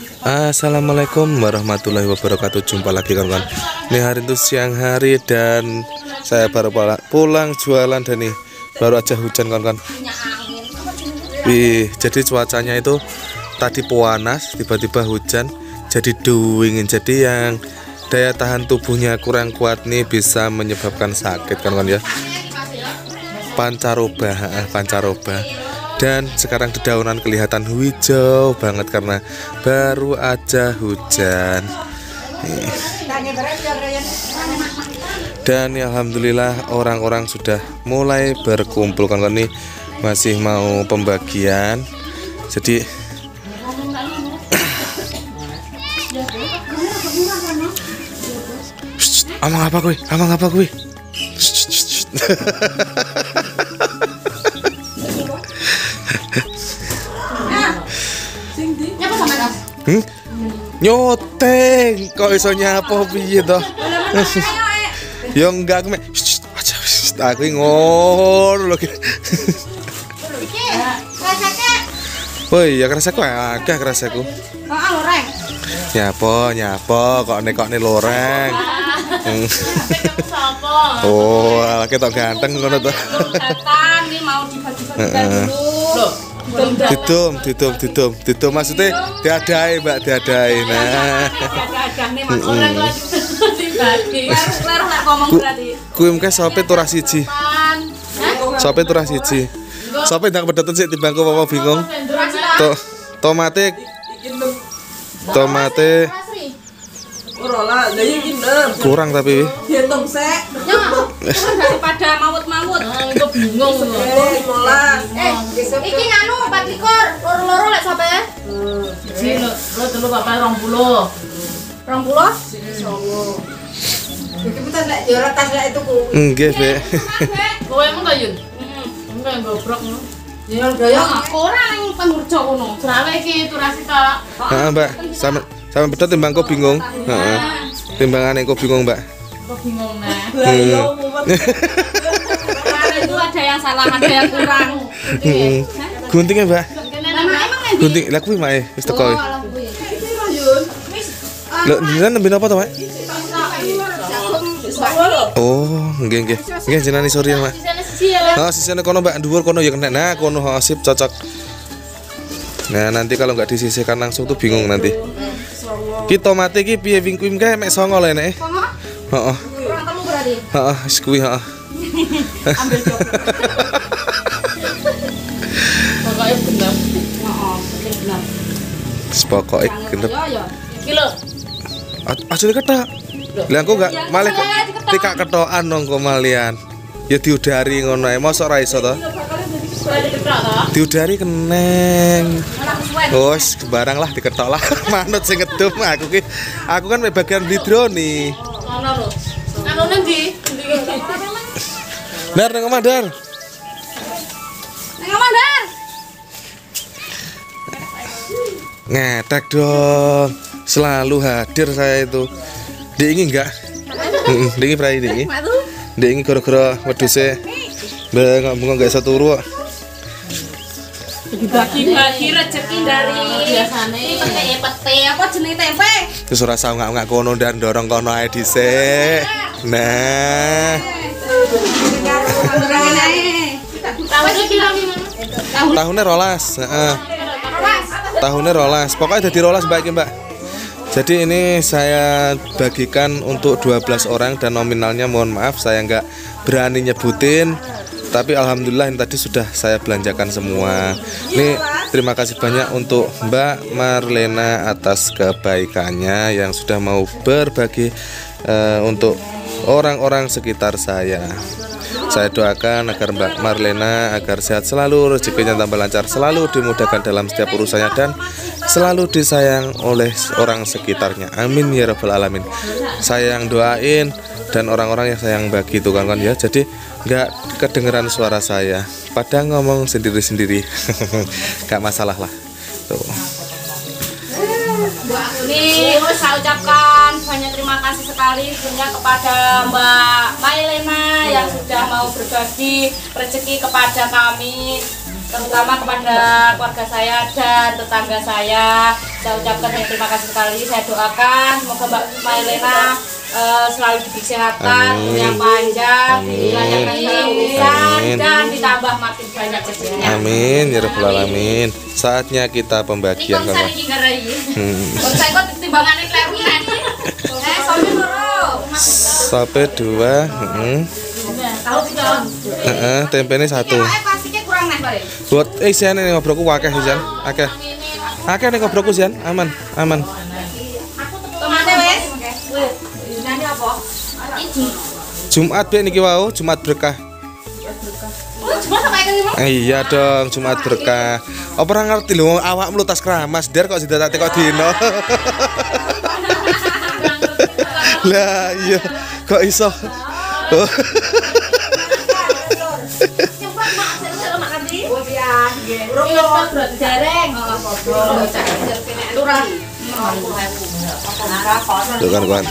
Assalamualaikum warahmatullahi wabarakatuh. Jumpa lagi kawan-kawan. Ini hari itu siang hari dan saya baru pulang jualan dan nih baru aja hujan kawan-kawan. Jadi cuacanya itu tadi panas, tiba-tiba hujan, jadi dingin. Jadi yang daya tahan tubuhnya kurang kuat nih bisa menyebabkan sakit kawan-kawan ya. Pancaroba. Dan sekarang dedaunan kelihatan hijau banget karena baru aja hujan. Dan ya, alhamdulillah orang-orang sudah mulai berkumpul kan nih, masih mau pembagian. Jadi Amang apa kuwi? Nyoteng kok iso nyapa piye to? Ya enggak aku aku ngono lho. Iki rasake. Woi, ya rasaku akeh rasaku. Heeh, loreng. Nyapa kok nek loreng. Oh, ketok ganteng ngono to. Datang nih mau dibagi-bagikan dulu. Loh. Didum maksudnya diadai Mbak, diadai. Nah, orang lagi dibagi. Baru lek ngomong berarti. Kuwi mengke sope turah siji. Sope turah siji. Sope ndang pedhoten sik timbangku apa bingung. Tomate kurang tapi Hitung sek. Daripada mawut-mawut. Engko bingung. 15. Iki nganu 24. Loro-loro lek sampe. Iki lho telu bapak 20. 20? Iki putar lek yo tas lek itu ku. nggih, Bek. Kowe emang ta, Yun? Enggak gobrok ngono. Ya gaya ora ning pangurjo ngono. Grawe iki turasi ta. Heeh, Mbak. Sampe pedhot timbangku bingung. Heeh. Timbangane kok bingung, Mbak. Kok bingung nah. Itu ada yang salah, ada yang kurang. Guntingnya, Mbak. Emang Gunting, lah kuwi mae wis teko. Lho, jenengan nembe napa to, Mak? Oh, nggih. Nggih, jenengan sore ya, Mak. Oh, sisine kono, Mbak, dhuwur kono ya kena. Nah, kono sip cocok. Nah, nanti kalau nggak disisihkan langsung tuh bingung nanti. Ki tomate ki piye wing kuwi kae mek 9 lho nek. Heeh. Kurang telu berarti. Heeh, wis kuwi heeh. Ambil coba. Pokoknya genep. Heeh, genep. Pokoke genep. Ya. Iki lho. Asli ketok. Lah engko enggak malih tikak ketokan nongko malian. Ya diudari ngono ae, mosok ra iso to. Diudari keneng. Wes barang lah diketok lah. Manut sing ngedum aku kan bagian hidroni. Ono lho. Anune ndi? Dar nang omah, Dar. Nang omah, Dar. Ngetek dong. Selalu hadir saya itu. Diingi enggak? Diingi prai diingi. Diingi gara-gara wedhuse. Mbak enggak iso turu kok. Bagi-bagi rezeki dari biasane pete apa jenenge tempe. Terus ora usah ngak-ngak kono dan dorong kono ae dhisik. Nah. Tahunnya rolas, heeh. Tahunnya rolas. Pokoknya dadi rolas Mbak iki, Mbak. Jadi ini saya bagikan untuk 12 orang dan nominalnya mohon maaf saya nggak berani nyebutin. Tapi alhamdulillah ini tadi sudah saya belanjakan semua. Ini terima kasih banyak untuk Mbak Marlena atas kebaikannya yang sudah mau berbagi untuk orang-orang sekitar saya. Saya doakan agar Mbak Marlena agar sehat selalu, rezekinya tambah lancar, selalu dimudahkan dalam setiap urusannya dan selalu disayang oleh orang sekitarnya. Amin ya rabbal alamin. Saya yang doain dan orang-orang yang sayang bagi itu kan ya. Jadi nggak kedengeran suara saya, pada ngomong sendiri-sendiri. Nggak masalah lah. Tuh. Ini saya ucapkan banyak terima kasih sekali tentunya kepada Mbak Marlena yang sudah mau berbagi rezeki kepada kami. terutama kepada keluarga saya dan tetangga saya. Saya ucapkan terima kasih sekali. Saya doakan semoga Mbak Mailena selalu diberi kesehatan, yang panjang, dilancarkan urusan dan ditambah makin banyak rezekinya. Amin ya rabbal alamin. Saatnya kita pembagian kawan. Saya kok timbangannya kleru nih. Sampai 2. Tempenya 1. Kurang nih, Pak. Buat sian ini ngobrolku akeh sian. Akeh. Akeh nih ngobrolku sian. Aman. Tomate wes. Ini apa? Jumat be niki wau, Jumat berkah. Cuma sama ikan ini. Iya dong, Jumat berkah. Apa ora ngerti lho awakmu tas keramas, der kok sidatate kok dino. Lah iya, kok iso. Tuh kan kawan.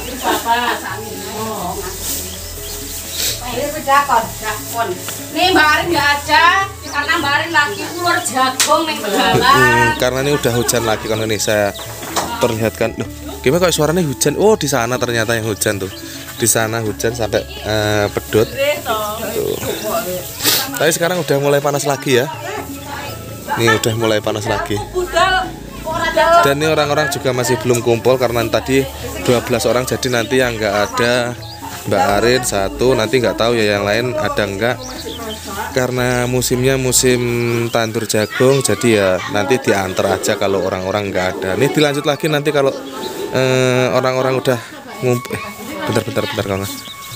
Nih Mbak Arin nggak ada karena Mbak Arin lagi keluar jagung nih jalan. Karena ini udah hujan lagi kan ini saya perlihatkan. Loh, gimana kok suaranya hujan? Oh di sana ternyata yang hujan tuh. Di sana hujan sampai pedot. Tuh. Tapi sekarang udah mulai panas lagi ya. Nih udah mulai panas lagi. Dan ini orang-orang juga masih belum kumpul karena tadi 12 orang, jadi nanti yang nggak ada Mbak Arin 1, nanti nggak tahu ya yang lain ada nggak, karena musimnya musim tandur jagung, jadi ya nanti diantar aja kalau orang-orang nggak ada. Ini dilanjut lagi nanti kalau orang-orang udah ngumpul. Bentar kawan.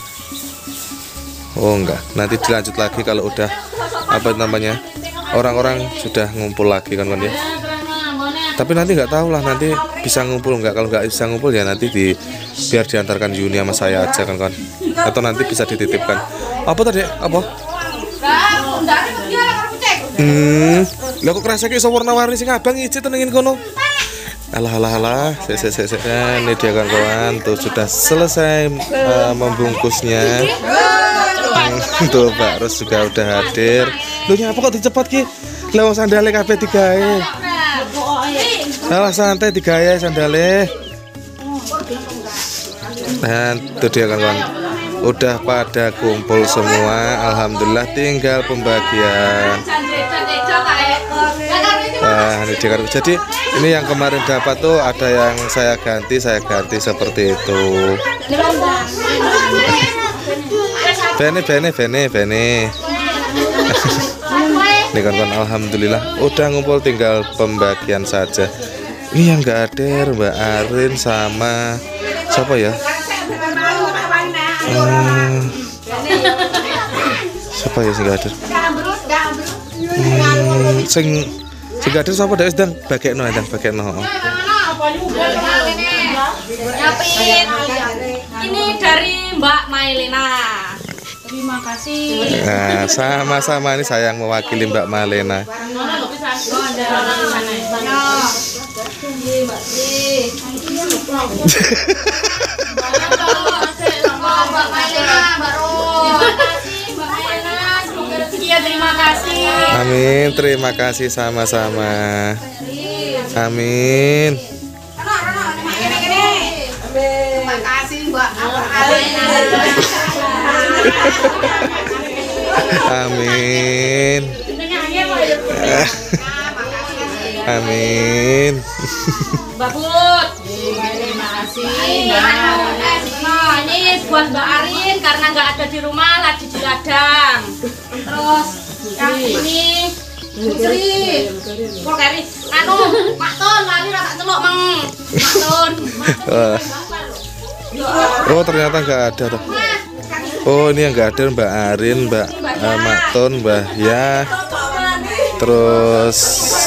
Oh enggak, nanti dilanjut lagi kalau udah apa namanya orang-orang sudah ngumpul lagi kan ya. Tapi nanti nggak tahu lah nanti bisa ngumpul nggak. Kalau nggak bisa ngumpul ya nanti biar diantarkan Yuni sama saya aja kan. Atau nanti bisa dititipkan. Apa tadi? Apa? Lah kok kerasa kayak warna-warni sing abang ijit tenengin kono. Alah. Ini dia kawan-kawan tuh sudah selesai membungkusnya. Tuh Pak Ros juga udah hadir. Lu nyapa kok dicepat ki? Lah sandale kabeh digawe. Alah santai digawe sandale. Dan itu dia kawan-kawan. Udah pada kumpul semua. Alhamdulillah tinggal pembagian. Nah, ini dia. Jadi ini yang kemarin dapat tuh ada yang saya ganti seperti itu. Bene. Ini kan alhamdulillah udah ngumpul tinggal pembagian saja. Ini yang nggak ada Mbak Arin sama siapa ya? Siapa ya sing nggak ada? Sing nggak ada siapa? Dari sedang bagekno. Ini dari Mbak Mailena. Terima kasih. Nah, sama-sama ini saya yang mewakili Mbak Mailena. Terima kasih. Amin, terima kasih sama-sama. Amin. Terima kasih Mbak. Amin. Amin. Mbak Put, terima kasih. Nah, ini buat Mbak Arin karena nggak ada di rumah lagi di ladang. Terus yang ini Sri, Polkari, Pak Ton, lali rasa celok Mang. Pak Ton. Oh ternyata nggak ada tuh. Oh ini yang nggak ada Mbak Arin, Mbak Makton, Mbak Ya. Terus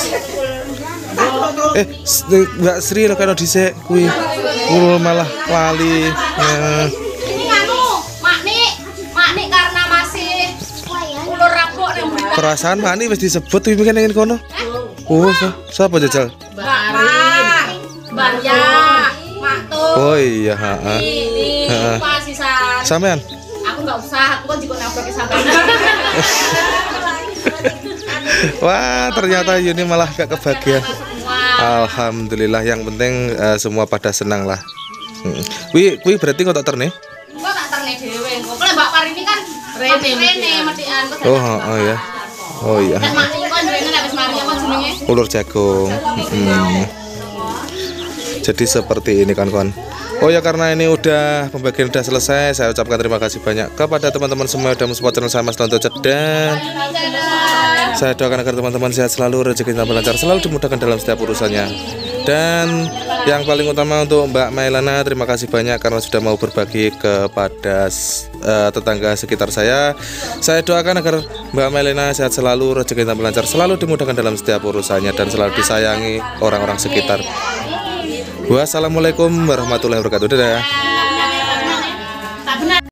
Mbak Sri lo kan dhisik kuwi. Malah lali. Ini Maknik karena masih ulur rabok yang berita. Perasaan Maknik wis disebut iki kan ning kono. Oh, siapa jajal? Mbak Arin, Mbak Ya, Makton. Oh iya, Ini Pak Sisan. Sampean? Aku nggak usah, aku kan juga nabrak sampean. Wah, ternyata Yuni malah gak kebagian. Alhamdulillah, yang penting semua pada senang lah. Kui berarti kok tak terne? Kok tak terne dhewe. Kok Mbak Parini kan rene metikan kok. Oh ya. Oh iya. Kan mak niku kan rene nek wis mari apa jenenge? Ulur jagung. Jadi seperti ini kawan-kawan. Oh ya, karena ini udah pembagian udah selesai, saya ucapkan terima kasih banyak kepada teman-teman semua yang sudah mensupport channel saya Mas Lonto Cet, dan saya doakan agar teman-teman sehat selalu, rezeki tambah lancar, selalu dimudahkan dalam setiap urusannya. Dan yang paling utama untuk Mbak Mailana, terima kasih banyak karena sudah mau berbagi kepada tetangga sekitar saya. Saya doakan agar Mbak Mailana sehat selalu, rezeki tambah lancar, selalu dimudahkan dalam setiap urusannya, dan selalu disayangi orang-orang sekitar. Wassalamualaikum warahmatullahi wabarakatuh. Dadah.